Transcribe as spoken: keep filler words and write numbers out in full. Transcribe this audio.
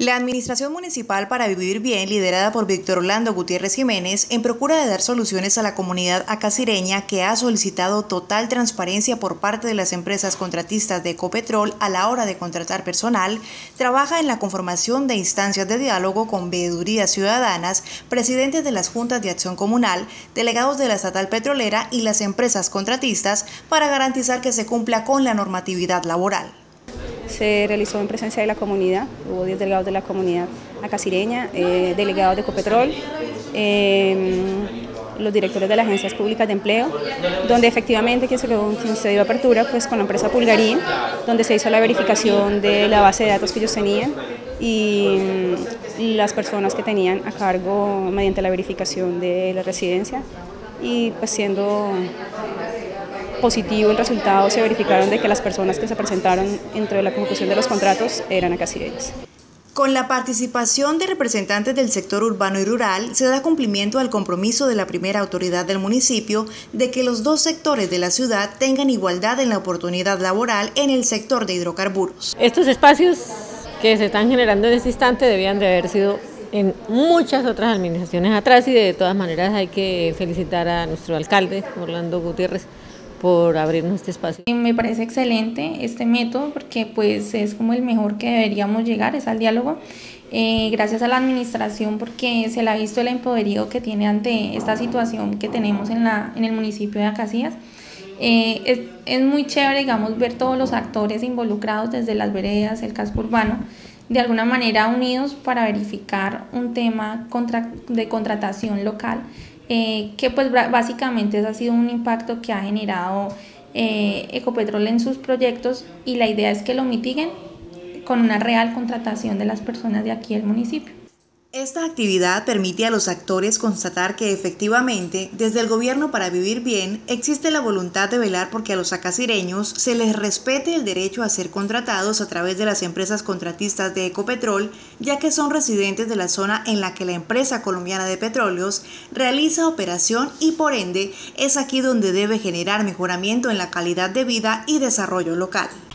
La Administración Municipal para Vivir Bien, liderada por Víctor Orlando Gutiérrez Jiménez, en procura de dar soluciones a la comunidad acacireña que ha solicitado total transparencia por parte de las empresas contratistas de Ecopetrol a la hora de contratar personal, trabaja en la conformación de instancias de diálogo con veedurías ciudadanas, presidentes de las juntas de acción comunal, delegados de la estatal petrolera y las empresas contratistas para garantizar que se cumpla con la normatividad laboral. Se realizó en presencia de la comunidad, hubo diez delegados de la comunidad acacireña, eh, delegados de Ecopetrol, eh, los directores de las agencias públicas de empleo, donde efectivamente quien se, quien se dio apertura pues, con la empresa Pulgarín, donde se hizo la verificación de la base de datos que ellos tenían y mm, las personas que tenían a cargo mediante la verificación de la residencia y pues siendo positivo el resultado, se verificaron de que las personas que se presentaron dentro de la conjunción de los contratos eran acacireñas. Con la participación de representantes del sector urbano y rural, se da cumplimiento al compromiso de la primera autoridad del municipio de que los dos sectores de la ciudad tengan igualdad en la oportunidad laboral en el sector de hidrocarburos. Estos espacios que se están generando en este instante debían de haber sido en muchas otras administraciones atrás y de todas maneras hay que felicitar a nuestro alcalde, Orlando Gutiérrez, por abrirnos este espacio. Me parece excelente este método porque pues es como el mejor que deberíamos llegar, es al diálogo. Eh, gracias a la administración porque se le ha visto el empoderío que tiene ante esta situación que tenemos en, la, en el municipio de Acacías. Eh, es, es muy chévere, digamos, ver todos los actores involucrados desde las veredas, el casco urbano, de alguna manera unidos para verificar un tema contra, de contratación local, eh, que pues básicamente ha sido un impacto que ha generado eh, Ecopetrol en sus proyectos y la idea es que lo mitiguen con una real contratación de las personas de aquí del municipio. Esta actividad permite a los actores constatar que efectivamente, desde el Gobierno para Vivir Bien, existe la voluntad de velar porque a los acacireños se les respete el derecho a ser contratados a través de las empresas contratistas de Ecopetrol, ya que son residentes de la zona en la que la empresa colombiana de petróleos realiza operación y por ende es aquí donde debe generar mejoramiento en la calidad de vida y desarrollo local.